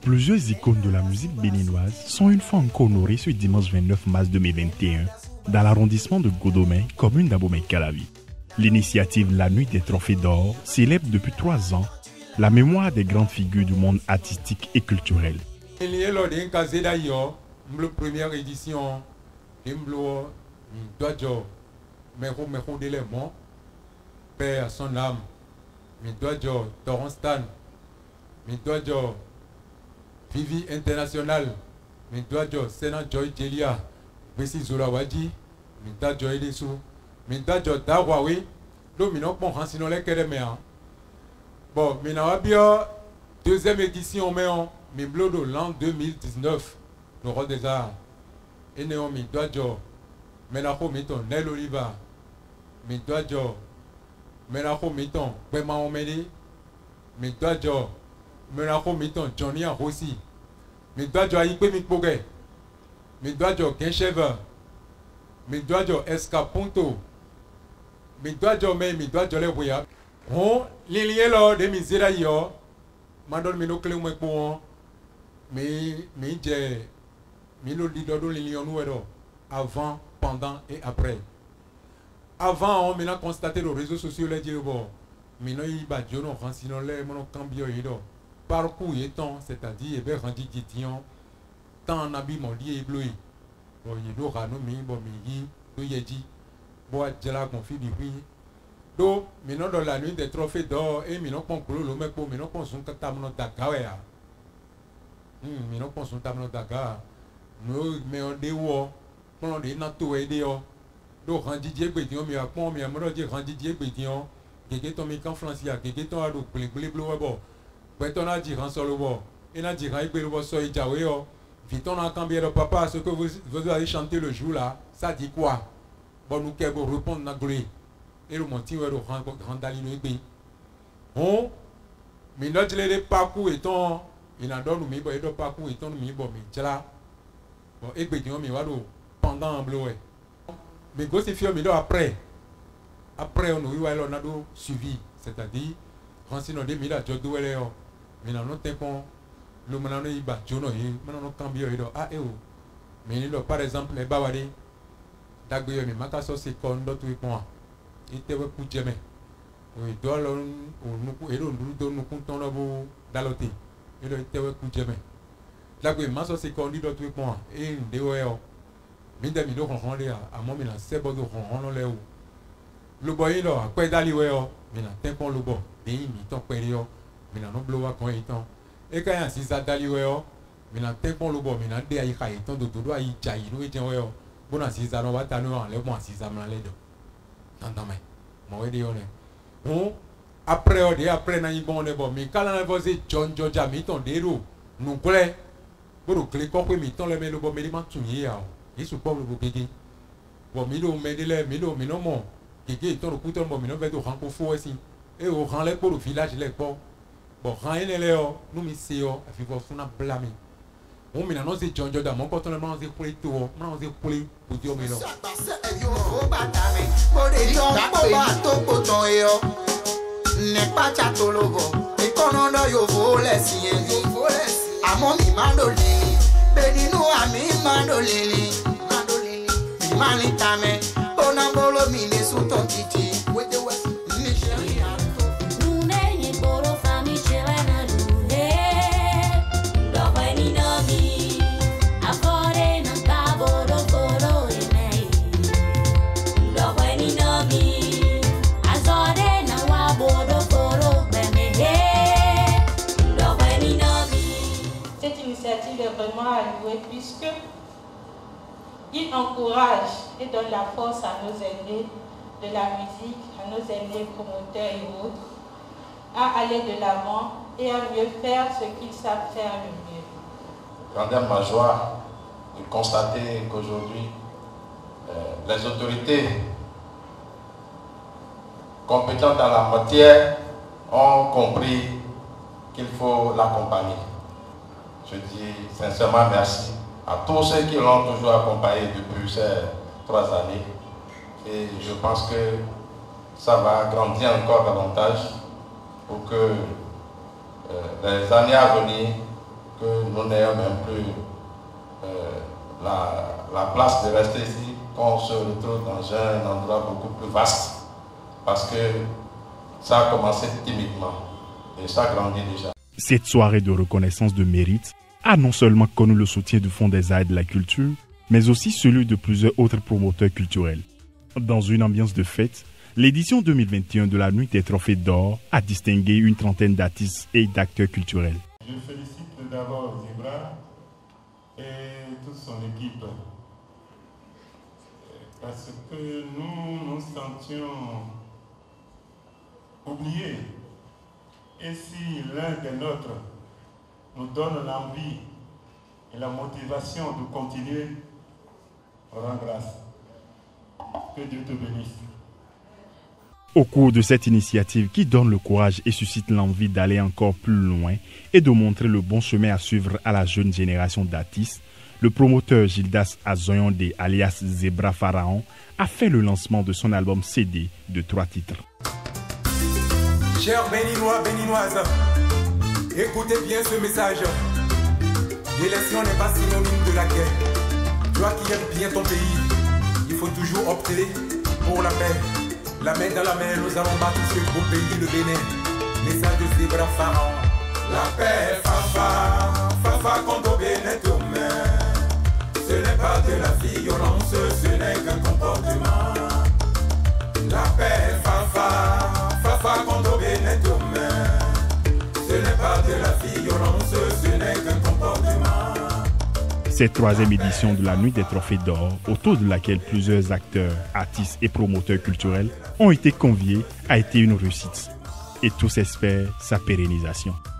Plusieurs icônes de la musique béninoise sont une fois encore honorées ce dimanche 29 mars 2021 dans l'arrondissement de Godomé, commune d'Abomey-Calavi. L'initiative La Nuit des Trophées d'Or célèbre depuis 3 ans la mémoire des grandes figures du monde artistique et culturel. Première édition, Père à son âme, Toronstan, Vivi International, Sénat Joy Jelia, Bessi Zolawadji, Joy Dessou, Dawawi, Domino Ponhansino les Kéréméa. Bon, Minawabia, deuxième édition, mais on, Miblodo, l'an 2019, le rôle des arts. Et Néon, Midwajo, Menako Miton, Nel Oliva, Midwajo, Menako Miton, Bema Omedi, Midwajo, Menako Miton, Johnny Rossi, Midwajo Aïpe Mikboge, Midwajo Kencheva, Midwajo Escaponto, Midwajo Me, Midwajo Le Boya. On, l'ilielo de misera yo, Mandon Minokle Mekbon, mais j'ai Milo Lidodo Lilionuero, avant, pendant et après. Avant, on a constaté les réseaux sociaux, les dire bon, Mino Ibadjono, Rancino, les monocambio, parcours étant, c'est-à-dire, et rendu Gition, tant en habit mon lit ébloui. Bon, il doit ranomi, bon, mi, do yedi, bois, jela, confie du prix. Donc, maintenant dans la nuit des trophées d'or, et maintenant conclure le mec pour maintenant qu'on s'en tape Dakar. Maintenant qu'on s'en tape Dakar. Nous, mais on dévoie, on est nato et déo. Donc, rendu Dieu bédion, mais à quoi, mais à moi, dire rendu Dieu bédion, quelqu'un ton mican français, quelqu'un ton ado, blé bleu, bon. Quand on a dit en solo, bon, et on a dit en bleu, soy jaoué, vite on a cambié le papa, ce que vous allez chanter le jour là, ça dit quoi? Bon, nous, qu'elle vous répondre, n'a et le monti est au grand dalino ébé. On, mais notre les parcours étant, il en donne mais bon, et le parcours étant mais bon, mais tchela. Bon, et bien, mais voilà, pendant un bleu. Mais go c'est fait, mais après, on a suivi, c'est-à-dire, quand si nous avons mis la joie de l'eau, mais nous avons qu'on le manano y bat, jono y, manano cambio y do, ah eh oh. Mais nous par exemple les bavardés, d'agouiller mais ma casse c'est qu'on doit tout point. Il te veut pour jamais. Oui, doit l'on nous et l'on nous comptons là pour daloter. Et le te veut pour jamais. Là que ma c'est qu'on dit d'autres points et une déo. Mais d'amis donc on rend à moi mais là c'est bon donc on rend là où. Le boy là après d'aller ouais mais là tant qu'on le bon des mi tant quoi là mais là non blowa quand il temps. Et quand il ça d'aller ouais mais là tant qu'on le bon mais là des aïe kai tant de doit y jaï nous et ouais. Bon si ça non va t'en enlever moi si ça me la l'aide. T'entends-moi? Moi, je dis, après, na bon, mais quand on a posé John Georgia, mettons des roues, nous clés, pour clés, qu'on peut mettre le bon, mais il m'a tué, il se pauvre le bébé. Bon, mais non, mon, qui est ton couteau, bon, mais non, mais tu rencontres faux aussi. Et au rang, pour le village, les pauvres. Bon, rang, il est là, nous, mais c'est, il faut qu'on blâmer. On m'a annoncé John Jordan, mon pote, on a annoncé pour les tours, on a annoncé pour les pour mais non. N'est pas chato logo, et qu'on en a yo volé si a mon mandolini, benino a mi mandolini, manitame, on a bolo mine sous ton titi. Est vraiment à louer puisque il encourage et donne la force à nos aînés de la musique, à nos aînés promoteurs et autres, à aller de l'avant et à mieux faire ce qu'ils savent faire le mieux. Grandeur ma joie de constater qu'aujourd'hui, les autorités compétentes dans la matière ont compris qu'il faut l'accompagner. Je dis sincèrement merci à tous ceux qui l'ont toujours accompagné depuis ces 3 années. Et je pense que ça va grandir encore davantage pour que les années à venir, que nous n'ayons même plus la place de rester ici, qu'on se retrouve dans un endroit beaucoup plus vaste, parce que ça a commencé timidement et ça grandit déjà. Cette soirée de reconnaissance de mérite a non seulement connu le soutien du Fonds des arts et de la culture, mais aussi celui de plusieurs autres promoteurs culturels. Dans une ambiance de fête, l'édition 2021 de la Nuit des Trophées d'Or a distingué une trentaine d'artistes et d'acteurs culturels. Je félicite d'abord Zebra et toute son équipe, parce que nous nous sentions oubliés. Et si l'un des nôtres nous donne l'envie et la motivation de continuer, on rend grâce. Que Dieu te bénisse. Au cours de cette initiative qui donne le courage et suscite l'envie d'aller encore plus loin et de montrer le bon chemin à suivre à la jeune génération d'artistes, le promoteur Gildas Azoyonde alias Zebra Pharaon a fait le lancement de son album CD de 3 titres. Chers Béninois, Béninoises, écoutez bien ce message. L'élection n'est pas synonyme de la guerre. Toi qui aimes bien ton pays, il faut toujours opter pour la paix. La main dans la main, nous allons battre ce beau pays, le Bénin. Message de Zebra Pharaon. La paix, Fafa, Fafa contre Bénin, tout main. Ce n'est pas de la violence, ce n'est qu'un comportement. La paix, Fafa, Fafa contre Bénin, tout main. Ce n'est pas de la violence, ce n'est qu'un comportement. Cette 3e édition de la Nuit des Trophées d'Or, autour de laquelle plusieurs acteurs, artistes et promoteurs culturels ont été conviés, a été une réussite. Et tous espèrent sa pérennisation.